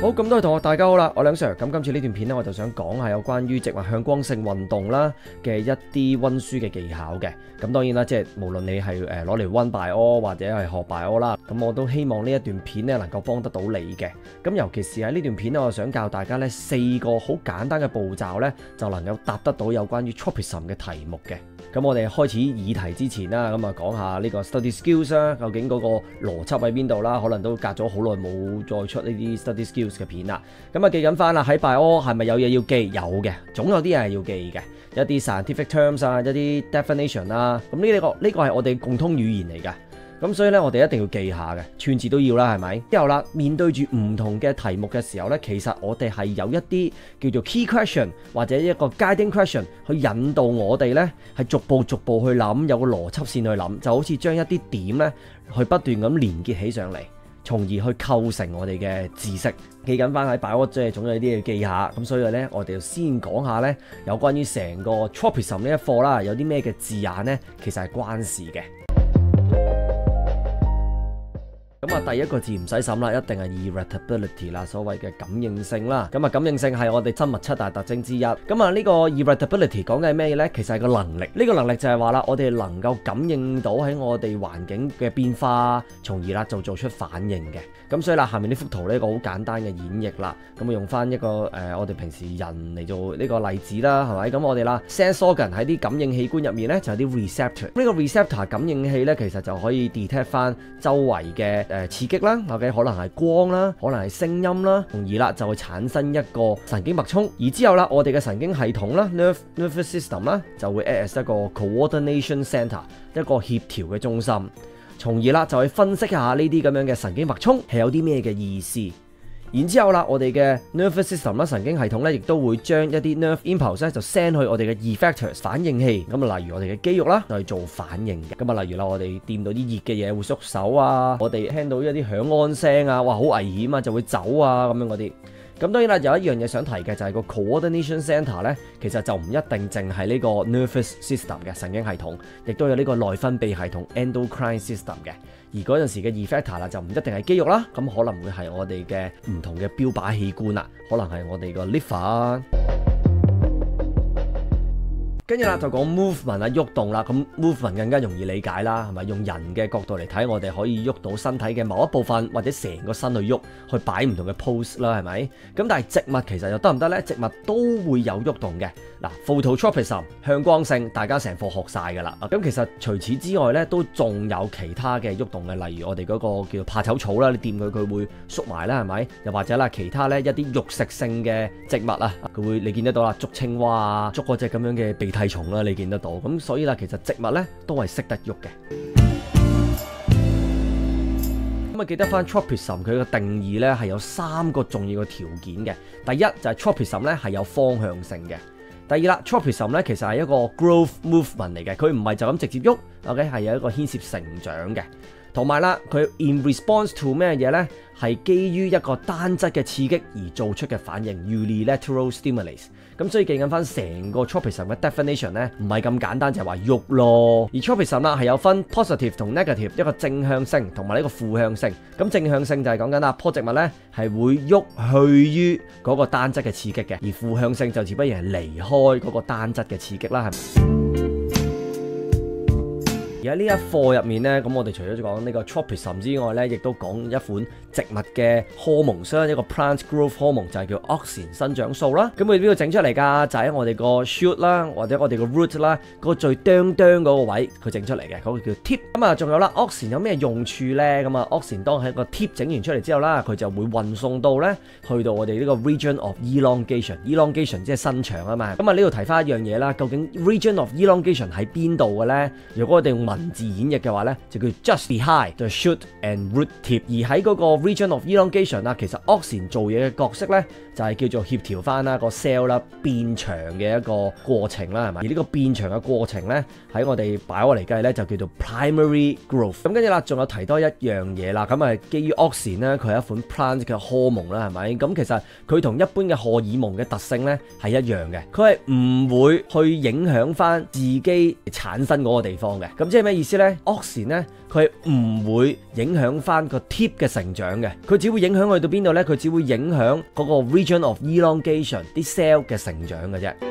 好，咁多位同學大家好啦，我梁 Sir。咁今次呢段片呢，我就想講下有關於植物向光性運動啦嘅一啲溫書嘅技巧嘅。咁當然啦，即係無論你係攞嚟溫 bio 或者係學 bio 啦，咁我都希望呢一段片呢能夠幫得到你嘅。咁尤其是喺呢段片呢，我想教大家呢4個好簡單嘅步驟呢，就能夠答得到有關於 tropism 嘅題目嘅。咁我哋開始議題之前啦，咁啊講下呢個 study skills 啦，究竟嗰個邏輯喺邊度啦？可能都隔咗好耐冇再出呢啲 study skills 嘅片啦。咁啊記緊翻啦，喺 bio 係咪有嘢要記？有嘅，總有啲嘢係要記嘅，一啲 scientific terms 啊，一啲 definition 啊。咁呢個係我哋共通語言嚟㗎。咁所以咧，我哋一定要記下嘅，串字都要啦，係咪？之後啦，面對住唔同嘅題目嘅時候咧，其實我哋係有一啲叫做 key question 或者一個 guiding question 去引導我哋咧，係逐步去諗，有個邏輯線去諗，就好似將一啲點咧，去不斷咁連結起上嚟，從而去構成我哋嘅知識。記緊翻喺 bio 即係總有啲嘢記下。咁所以咧，我哋就先講下咧，有關於成個 tropism 呢一課啦，有啲咩嘅字眼咧，其實係關事嘅。咁啊，第一個字唔使審啦，一定係 irritability 啦，所謂嘅感應性啦。咁啊，感應性係我哋生物7大特徵之一。咁啊，呢個 irritability 講嘅係咩呢？其實係個能力。呢個能力就係話啦，我哋能夠感應到喺我哋環境嘅變化，從而啦就做出反應嘅。咁所以啦，下面呢幅圖呢個好簡單嘅演繹啦。咁啊，用翻一個我哋平時人嚟做呢個例子啦，係咪？咁我哋啦 sense organ 喺啲感應器官入面呢，就有啲 receptor。呢個 receptor 感應器呢，其實就可以 detect 翻周圍嘅刺激啦，OK， 可能係光啦，可能係聲音啦，從而啦就會產生一個神經脈衝，而之後啦，我哋嘅神經系統啦 nervous system 啦，就會 act as 一個 coordination center， 一個協調嘅中心，從而啦就去分析下呢啲咁樣嘅神經脈衝係有啲咩嘅意思。然之後啦，我哋嘅 nervous system 啦，神經系統咧，亦都會將一啲 nerve impulse 咧，就 send 去我哋嘅 effectors 反應器。咁啊，例如我哋嘅肌肉啦，就去做反應嘅。咁啊，例如啦，我哋掂到啲熱嘅嘢會縮手啊，我哋聽到一啲響安聲啊，哇，好危險啊，就會走啊咁樣嗰啲。咁當然啦，有一樣嘢想提嘅就係個 coordination center 咧，其實就唔一定淨係呢個 nervous system 嘅神經系統，亦都有呢個內分泌系統 endocrine system 嘅。而嗰陣時嘅 effector 啦，就唔一定係肌肉啦，咁可能會係我哋嘅唔同嘅標靶器官啦，可能係我哋個 liver。跟住啦，就講 movement 啊，喐動啦。咁 movement 更加容易理解啦，係咪？用人嘅角度嚟睇，我哋可以喐到身體嘅某一部分，或者成個身去喐，去擺唔同嘅 pose 啦，係咪？咁但係植物其實又得唔得呢？植物都會有喐動嘅。嗱 ，phototropism 向光性，大家成課學晒㗎啦。咁其實除此之外呢，都仲有其他嘅喐動嘅，例如我哋嗰個叫怕醜草啦，你掂佢會縮埋啦，係咪？又或者啦，其他呢一啲肉食性嘅植物啊，佢會你見得到啦，捉青蛙啊，捉嗰隻咁樣嘅鼻涕蟲啦，你見得到。咁所以啦，其實植物呢都係識得喐嘅。咁啊，記得翻 tropism 佢嘅定義呢係有3個重要嘅條件嘅。第一就係 tropism 呢係有方向性嘅。第二啦 tropism 咧其實係一個 growth movement 嚟嘅，佢唔係就咁直接喐 ，OK 係有一個牽涉成長嘅。同埋啦，佢 in response to 咩嘢呢？係基於一個單質嘅刺激而做出嘅反應 unilateral stimulus。咁所以記緊翻成個 tropism 嘅 definition 呢，唔係咁簡單就係話喐咯。而 tropism 啦係有分 positive 同 negative， 一個正向性同埋呢個負向性。咁正向性就係講緊啦，棵植物呢係會喐去於嗰個單質嘅刺激嘅，而負向性就只不過係離開嗰個單質嘅刺激啦，係咪？而喺呢一課入面呢，咁我哋除咗講呢個 tropism 之外呢，亦都講一款植物嘅荷蒙相，一個 plant growth hormone 就係叫 auxin 生長素啦。咁佢邊度整出嚟㗎？就喺我哋個 shoot 啦，或者我哋個 root 啦，嗰個最哚哚嗰個位佢整出嚟嘅，嗰個叫 tip。咁啊，仲有啦 auxin 有咩用處呢？咁啊 auxin 當喺個 tip 整完出嚟之後啦，佢就會運送到呢，去到我哋呢個 region of elongation 即係伸長啊嘛。咁啊呢度提翻一樣嘢啦，究竟 region of elongation 喺邊度嘅呢？如果我哋用文字演繹嘅話呢，就叫 just behind the shoot and root tip。而喺嗰個 region of elongation 啦，其實 auxin 做嘢嘅角色呢，就係叫做協調翻啦個 cell 啦變長嘅一個過程啦，係咪？而呢個變長嘅過程呢，喺我哋bio嚟計呢，就叫做 primary growth。咁跟住啦，仲有提多一樣嘢啦，咁啊基於 auxin 呢，佢係一款 plant 嘅荷蒙啦，係咪？咁其實佢同一般嘅荷爾蒙嘅特性呢係一樣嘅，佢係唔會去影響翻自己產生嗰個地方嘅。咁即係係咩意思呢？ Auxin 呢，佢係唔會影響翻個 tip 嘅成長嘅，佢只會影響去到邊度呢？佢只會影響嗰個 region of elongation 啲 cell 嘅成長嘅啫。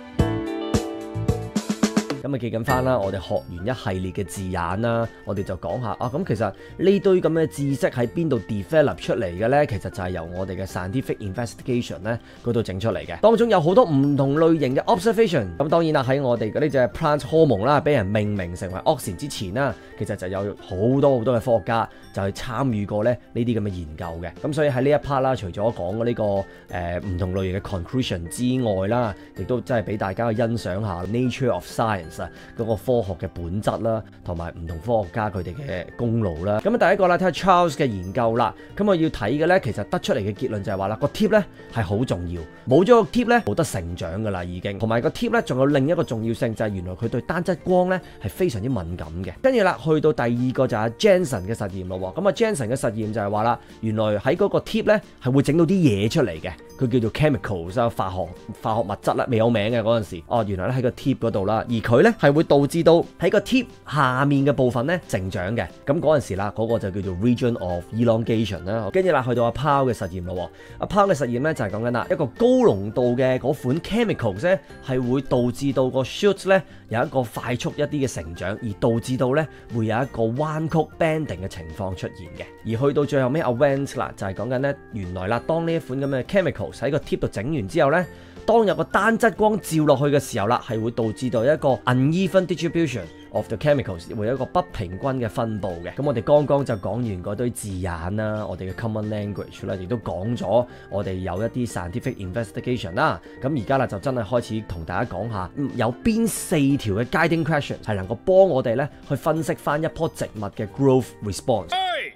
咁啊記緊翻啦，我哋學完一系列嘅字眼啦，我哋就講下啊，咁其實呢堆咁嘅知識喺邊度 develop 出嚟嘅呢？其實就係由我哋嘅 scientific investigation 咧嗰度整出嚟嘅，當中有好多唔同類型嘅 observation。咁當然啦，喺我哋嗰啲隻 plant hormone 啦，俾人命名成為 Auxin 之前啦，其實就有好多嘅科學家就去參與過咧呢啲咁嘅研究嘅。咁所以喺呢一 part 啦，除咗講呢個唔同類型嘅 conclusion 之外啦，亦都真係俾大家去欣賞下 nature of science。嗰個科學嘅本質啦，同埋唔同科學家佢哋嘅功勞啦。咁第一個啦，睇下 Charles 嘅研究啦。咁我要睇嘅咧，其實得出嚟嘅結論就係話啦，個 tip 咧係好重要，冇咗個 tip 咧冇得成長噶啦已經。同埋個 tip 咧仲有另一個重要性，就係原來佢對單質光咧係非常之敏感嘅。跟住啦，去到第二個就係 Jensen 嘅實驗咯。咁啊 Jensen 嘅實驗就係話啦，原來喺嗰個 tip 咧係會整到啲嘢出嚟嘅，佢叫做 chemicals 啊，化學物質啦，未有名嘅嗰陣時。哦，原來咧喺個 tip 嗰度啦，而佢咧係會導致到喺個 tip 下面嘅部分咧成長嘅。咁嗰陣時啦，嗰個就叫做 region of elongation 啦。跟住啦，去到阿 Powell 嘅實驗咯。阿 Powell 嘅實驗咧就係講緊啦，一個高濃度嘅嗰款 chemicals 咧係會導致到個 shoots 咧有一個快速一啲嘅成長，而導致到咧會有一個彎曲 bending 嘅情況出現嘅。而去到最後尾阿 Wentz 啦，就係講緊咧原來啦，當呢一款咁嘅 chemicals 喺個 tip 度整完之後咧，當有個單質光照落去嘅時候啦，係會導致到一個 uneven distribution of the chemicals， 會有一個不平均嘅分佈嘅。咁我哋剛剛就講完嗰堆字眼啦，我哋嘅 common language 啦，亦都講咗我哋有一啲 scientific investigation 啦。咁而家啦就真係開始同大家講下，有邊4條嘅 guiding question 係能夠幫我哋咧去分析翻一棵植物嘅 growth response。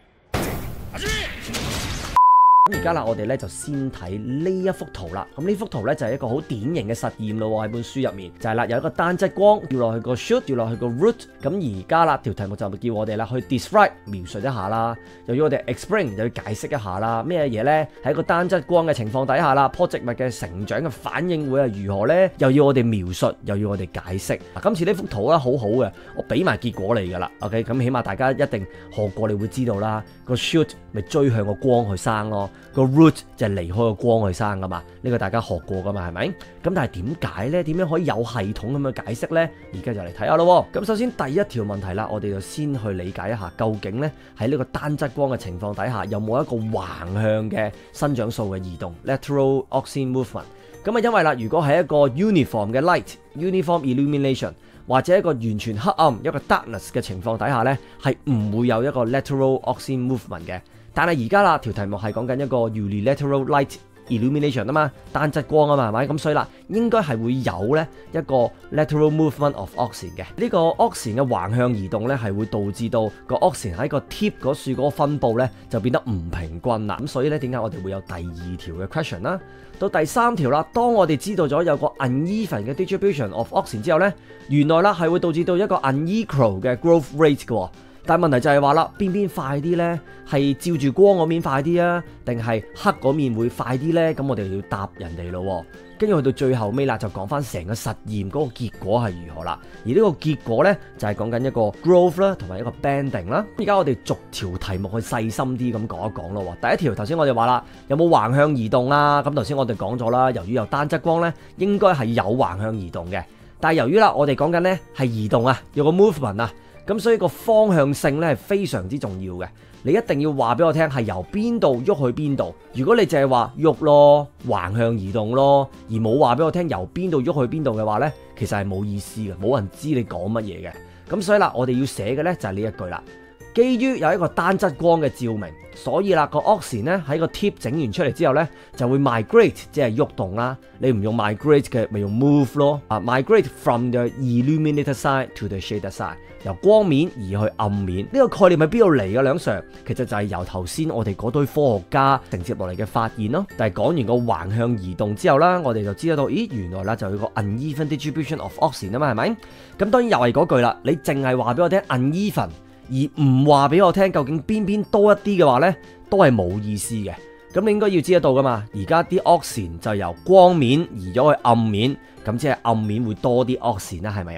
而家啦，我哋咧就先睇呢一幅圖啦。咁呢幅圖咧就係一個好典型嘅實驗咯，喺本書入面就係啦，有一個單質光掉落去個 shoot， 掉落去個 root。咁而家啦，條題目就叫我哋啦去 describe 描述一下啦，又要我哋 explain 又要解釋一下啦，咩嘢咧喺一個單質光嘅情況底下啦，棵植物嘅成長嘅反應會係如何咧？又要我哋描述，又要我哋解釋。今次呢幅圖咧好好嘅，我俾埋結果你噶啦。OK， 咁起碼大家一定學過，你會知道啦。個 shoot 咪追向個光去生咯。個 root 就係離開個光去生噶嘛，呢個大家學過噶嘛，係咪？咁但係點解呢？點樣可以有系統咁樣解釋呢？而家就嚟睇下咯。咁首先第一條問題啦，我哋就先去理解一下，究竟呢喺呢個單質光嘅情況底下，有冇一個橫向嘅生長素嘅移動 （lateral Auxin movement）？咁啊，因為啦，如果係一個 uniform 嘅 light（uniform illumination） 或者一個完全黑暗一個 darkness 嘅情況底下呢，係唔會有一個 lateral Auxin movement 嘅。但係而家啦，條題目係講緊一個 unilateral light illumination 啊嘛，單質光啊嘛，係咪？咁所以啦，應該係會有咧一個 lateral movement of Auxin 嘅。呢個 Auxin 嘅橫向移動咧，係會導致到個 Auxin 喺個 tip 嗰處嗰個分佈咧就變得唔平均啦。咁所以咧，點解我哋會有第二條嘅 question 啦？到第三條啦，當我哋知道咗有個 uneven 嘅 distribution of Auxin 之後咧，原來啦係會導致到一個 unequal 嘅 growth rate 嘅。但係問題就係話啦，邊邊快啲呢？係照住光嗰面快啲啊，定係黑嗰面會快啲呢？咁我哋要答人哋咯。跟住去到最後尾啦，就講翻成個實驗嗰個結果係如何啦。而呢個結果呢，就係講緊一個 growth 啦，同埋一個 bending 啦。而家我哋逐條題目去細心啲咁講一講咯。第一條頭先我哋話啦，有冇橫向移動啊？咁頭先我哋講咗啦，由於有單質光呢，應該係有橫向移動嘅。但係由於啦，我哋講緊呢係移動啊，有個 movement 啊。咁所以個方向性咧係非常之重要嘅，你一定要話俾我聽係由邊度喐去邊度。如果你淨係話喐咯，橫向移動咯，而冇話俾我聽由邊度喐去邊度嘅話呢，其實係冇意思嘅，冇人知你講乜嘢嘅。咁所以啦，我哋要寫嘅呢就係呢一句啦。基於有一個單質光嘅照明，所以啦個 Auxin 咧喺個 tip 整完出嚟之後呢，就會 migrate， 即係喐動啦。你唔用 migrate 嘅，咪用 move 咯。migrate from the illuminated side to the shaded side， 由光面移去暗面。呢個概念係邊度嚟嘅，梁 Sir？其實就係由頭先我哋嗰堆科學家承接落嚟嘅發現咯。但係講完個橫向移動之後啦，我哋就知道到，咦，原來啦就有個 uneven distribution of Auxin 啊嘛，係咪？咁當然又係嗰句啦，你淨係話俾我聽 uneven，而唔話俾我聽究竟邊多一啲嘅話呢，都係冇意思嘅。咁你應該要知得到噶嘛。而家啲 Auxin 就由光面移咗去暗面，咁即係暗面會多啲 Auxin啦，係咪啊？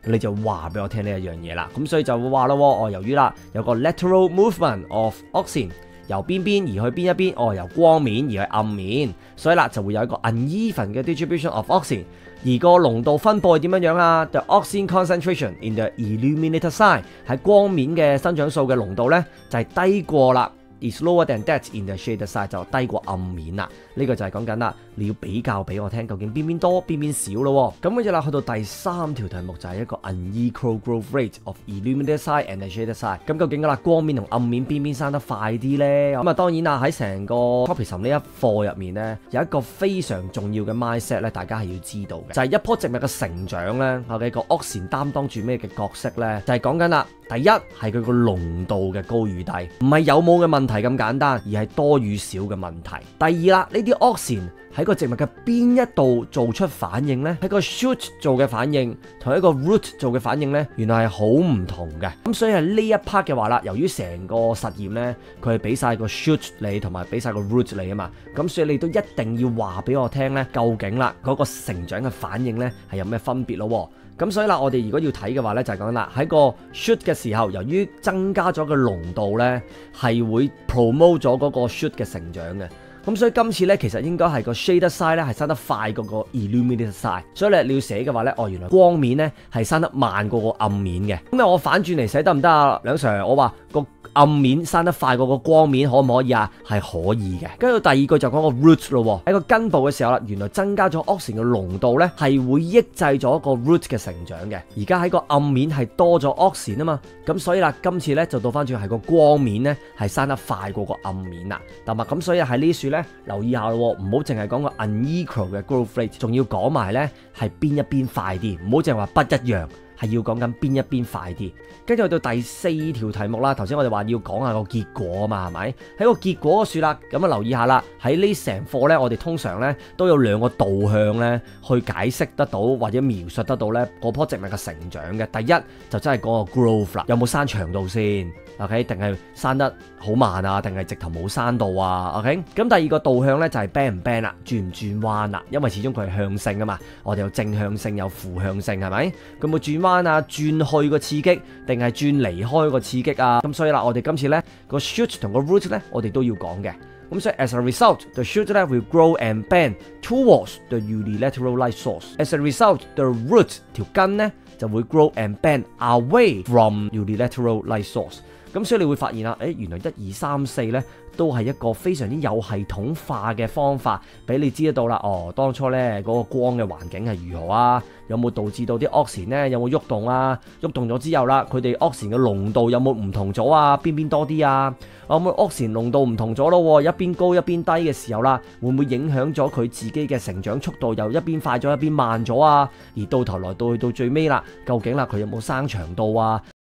你就話俾我聽呢一樣嘢啦。咁所以就會話咯，由於啦有個 lateral movement of oxygen。由邊邊移去邊一邊，由光面移去暗面，所以啦就會有一個 uneven 嘅 distribution of oxygen， 而個濃度分佈係點樣啊 ？The oxygen concentration in the illuminated side 喺光面嘅生長素嘅濃度呢，就係低過啦。is lower than that in the shaded side 就低過暗面啦，呢個就係講緊啦，你要比較俾我聽，究竟邊邊多邊邊少咯。咁跟住啦，去到第3條題目就係一個 unequal growth rate of illuminated side and the shaded side。咁究竟啦，光面同暗面邊邊生得快啲呢？咁啊當然啦，喺成個 tropism 呢一課入面呢，有一個非常重要嘅 mindset 咧，大家係要知道嘅，就係一棵植物嘅成長咧，我嘅個 oxygen 擔當住咩嘅角色呢？就係講緊啦，第一係佢個濃度嘅高與低，唔係有冇嘅問題咁簡單，而係多與少嘅問題。第二啦，呢啲 oxygen 喺個植物嘅邊一度做出反應呢？喺個 shoot 做嘅反應同一個 root 做嘅反應呢，原來係好唔同嘅。咁所以係呢一 part 嘅話啦，由於成個實驗呢，佢係俾晒個 shoot 你同埋俾晒個 root 你啊嘛，咁所以你都一定要話俾我聽呢，究竟啦嗰個成長嘅反應呢係有咩分別咯。咁所以啦，我哋如果要睇嘅話呢，就係講啦，喺個 shoot 嘅時候，由於增加咗個濃度呢，係會 promote 咗嗰個 shoot 嘅成長嘅。咁所以今次呢，其實應該係個 shaded side 咧係生得快過個 illuminated side。所以你要寫嘅話呢，原來光面呢係生得慢過個暗面嘅。咁我反轉嚟寫得唔得啊，梁 Sir？我話個暗面生得快過個光面，可唔可以啊？係可以嘅。跟住第二句就講個 root 咯，喺個根部嘅時候啦，原來增加咗 oxygen 嘅濃度呢，係會抑制咗個 root 嘅成長嘅。而家喺個暗面係多咗 oxygen 啊嘛，咁所以啦，今次呢就到翻轉係個光面呢係生得快過個暗面啦，同埋咁所以喺呢樹呢，留意下咯，唔好淨係講個 unequal 嘅 growth rate， 仲要講埋呢係邊一邊快啲，唔好淨係話不一樣。係要講緊邊一邊快啲，跟住去到第4條題目啦。頭先我哋話要講下個結果啊嘛，係咪？喺個結果嗰處啦，咁啊留意下啦。喺呢成課呢，我哋通常呢都有2個導向呢去解釋得到或者描述得到呢嗰棵植物嘅成長嘅。第一就真係講個 growth 啦，有冇生長度先 ？OK， 定係生得好慢啊？定係直頭冇生到啊 ？OK， 咁第二個導向呢就係 bend 唔 bend 啦，轉唔轉彎啦？因為始終佢係向性啊嘛，我哋有正向性有負向性係咪？佢冇轉彎啊，轉去個刺激定係轉離開個刺激啊？咁所以啦，我哋今次呢個 shoot 同個 root 呢，我哋都要講嘅。咁所以 as a result，the shoot will grow and bend towards the unilateral light source. As a result，the root 條根呢就會 grow and bend away from unilateral light source。咁所以你會發現啦，原來1、2、3、4呢都係一個非常之有系統化嘅方法，俾你知得到啦。當初呢嗰個光嘅環境係如何啊？有冇導致到啲 oxygen 呢？有冇喐動啊？喐動咗之後啦，佢哋 oxygen 嘅濃度有冇唔同咗啊？邊邊多啲啊？有冇 oxygen 濃度唔同咗咯？一邊高一邊低嘅時候啦，會唔會影響咗佢自己嘅成長速度？又一邊快咗一邊慢咗啊？而到頭來到去到最尾啦，究竟啦佢有冇生長度啊？